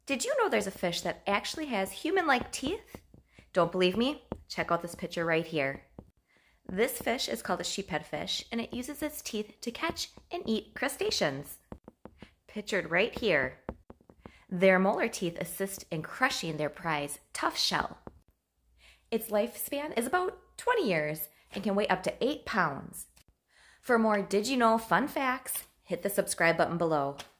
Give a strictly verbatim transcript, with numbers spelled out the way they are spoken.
Did you know there's a fish that actually has human-like teeth? Don't believe me? Check out this picture right here. This fish is called a sheephead fish, and it uses its teeth to catch and eat crustaceans. Pictured right here. Their molar teeth assist in crushing their prize tough shell. Its lifespan is about twenty years and can weigh up to eight pounds. For more Did You Know fun facts, hit the subscribe button below.